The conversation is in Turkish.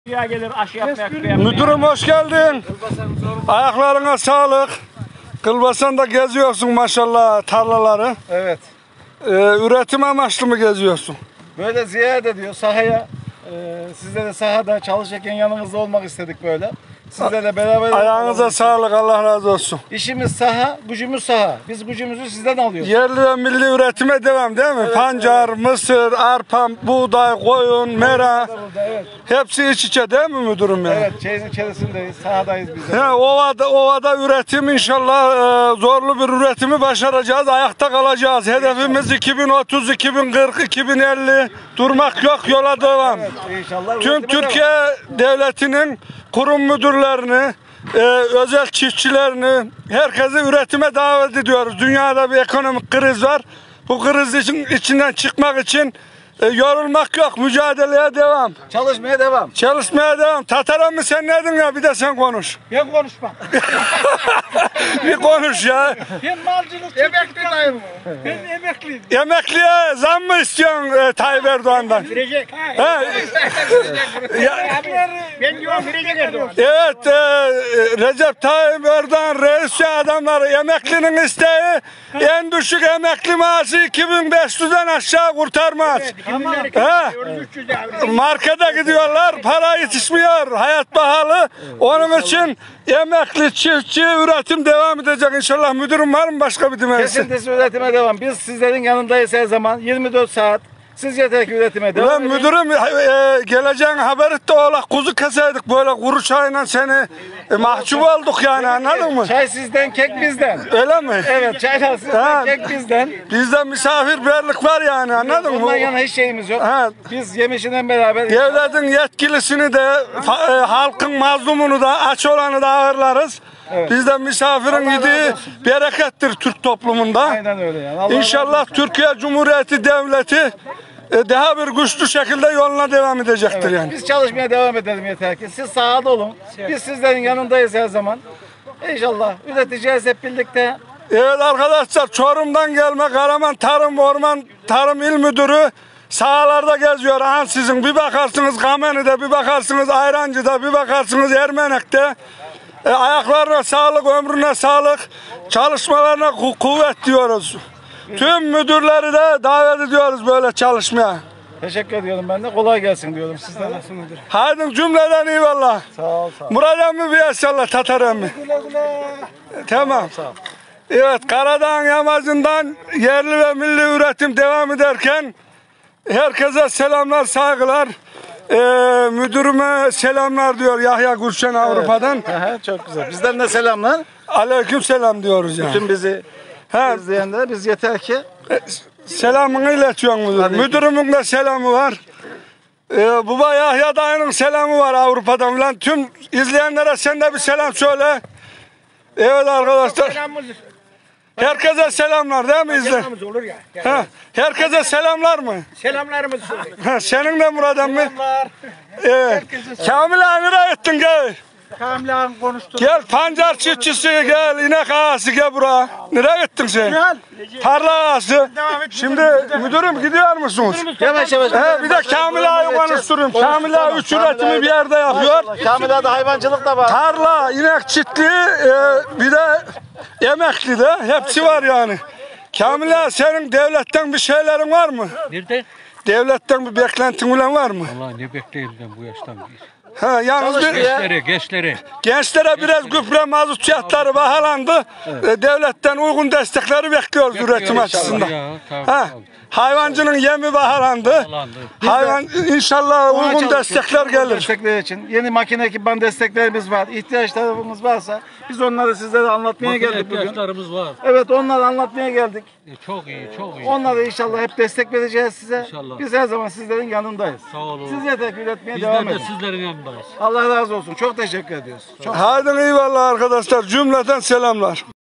Gelir aşı yapmaya. Müdürüm hoş geldin. Ayaklarına sağlık. Kılbasan'da geziyorsun maşallah tarlaları. Evet. Üretim amaçlı mı geziyorsun? Böyle ziyaret ediyor sahaya. Sizle de sahada çalışırken yanınızda olmak istedik böyle. Sizlerle beraber. Ayağınıza sağlık, Allah razı olsun. İşimiz saha, gücümüz saha. Biz gücümüzü sizden alıyoruz. Yerli ve milli üretime devam değil mi? Evet, Pancar, mısır, arpa, buğday, koyun, mera. Evet. Hepsi iç içe değil mi müdürüm ya? Evet, şeyin içerisindeyiz, sahadayız biz de. Ovada üretim inşallah zorlu bir üretimi başaracağız. Ayakta kalacağız. Hedefimiz 2030, 2040, 2050. Durmak yok, yola devam. Evet, inşallah. Tüm Türkiye devletinin kurum müdürlerini, özel çiftçilerini, herkesi üretime davet ediyoruz. Dünyada bir ekonomik kriz var. Bu krizin içinden çıkmak için yorulmak yok, mücadeleye devam. Çalışmaya devam. Çalışmaya devam. Tataran mı sen nedin ya? Bir de sen konuş. Ben konuşmam. Bir konuş ya. Ben malcılık Emekliyim. Ben emekliyim. Emekliye zam mı istiyorsun Tayyip Erdoğan'dan? Verecek. Ha? Ben diyorum verecek Erdoğan. Evet, Recep Tayyip Erdoğan reisçi adamları emeklinin isteği en düşük emekli maaşı 2500'den aşağı kurtarmaz. Ha? Markete gidiyorlar, para yetişmiyor, hayat pahalı. Onun için emekli, çiftçi, üretim devam edecek inşallah. Müdürüm var mı başka bir demesi? Kesintisiz üretime devam. Biz sizlerin yanındayız her zaman. 24 saat. Siz yeter ki üretime devam Ulan edin. müdürüm geleceğin haberi de ola kuzu keseydik böyle kuru çayla seni mahcup olduk yani, anladın mı? Çay sizden, kek bizden. Öyle mi? Evet, çaylar sizden, kek bizden. Bizde misafirperlik var yani, anladın mı? Ondan yana hiç şeyimiz yok. Ha. Biz yemişinden beraber. Devletin yetkilisini de halkın mazlumunu da aç olanı da ağırlarız. Evet. Bizde misafirin Allah yediği razı olsun. berekettir Türk toplumunda. Aynen öyle yani. Allah İnşallah Türkiye Cumhuriyeti Devleti daha bir güçlü şekilde yoluna devam edecektir yani. Biz çalışmaya devam edelim yeter ki. Siz sahada olun. Biz sizlerin yanındayız her zaman. İnşallah üreteceğiz hep birlikte. Evet arkadaşlar, Çorum'dan gelme Karaman Tarım Orman Tarım İl Müdürü sahalarda geziyor. Ansızın bir bakarsınız Kameni'de, bir bakarsınız Ayrancı'da, bir bakarsınız Ermenek'te. Ayaklarına sağlık, ömrüne sağlık, çalışmalarına kuvvet diyoruz. Tüm müdürleri de davet ediyoruz böyle çalışmaya. Teşekkür ediyorum ben de. Kolay gelsin diyorum sizlere. Haydi cümleden eyvallah. Sağ ol, sağ ol. Murat emmi bir inşallah, Tatar emmi. Tamam. Sağ ol. Evet, Karadağ yamacından yerli ve milli üretim devam ederken herkese selamlar, saygılar. Müdürüme selamlar diyor Yahya Gülşen Avrupa'dan. Aha, çok güzel. Bizden de selamlar. Aleyküm selam diyoruz yani. Bütün bizi Ha, izleyenlere biz yeter ki. selamını iletiyorsun müdür. Aleyküm. Müdürümün de selamı var. Baba Yahya dayının selamı var Avrupa'dan. Ulan tüm izleyenlere sen de bir selam söyle. Evet arkadaşlar. Herkese selamlar değil mi izle? Selamımız olur ya. Ha, herkese selamlar mı? Selamlarımız olur. Ha, senin de Murat emmi. Selamlar. Evet. Kamil abi nereye gittin gel? Kamil ağam konuştu. Gel pancar çiftçisi gel, inek ağası gel buraya. Nereye gittin sen? Tarla ağası. Şimdi müdürüm gidiyor musunuz? Yavaş yavaş. He, bir de Kamil ağayı konuşturayım. Kamil ağa üç üretimi bir yerde yapıyor. Kamil ağa'da hayvancılık da var. Tarla, inek çiftliği, bir de emekli de hepsi var yani. Kamil ağa senin devletten bir şeylerin var mı? Nerede? Devletten bir beklentin olan var mı? Vallahi ne bekleyeyim ben bu yaştan bir. Ha, yalnız bir... Gençlere. Gençlere biraz gübre mazot fiyatları pahalandı. Devletten uygun destekleri bekliyoruz üretim açısından. Ya, tabii, Ha, hayvancının yemi pahalandı. Pahalandı. Hayvan inşallah Ona uygun çalışıyoruz. destekler gelir. Destekler için. Yeni makine ekipman desteklerimiz var. İhtiyaçlarımız varsa biz onları sizlere anlatmaya geldik bugün. İhtiyaçlarımız var. Evet, onları anlatmaya geldik. Çok iyi, çok iyi. Onlara inşallah hep destek vereceğiz size. İnşallah. Biz her zaman sizlerin yanındayız. Sağ olun. Siz yeter ki üretmeye Bizler devam de edin. sizlerin yanındayız. Allah razı olsun. Çok teşekkür ediyoruz. Çok Haydi eyvallah arkadaşlar, cümleten selamlar.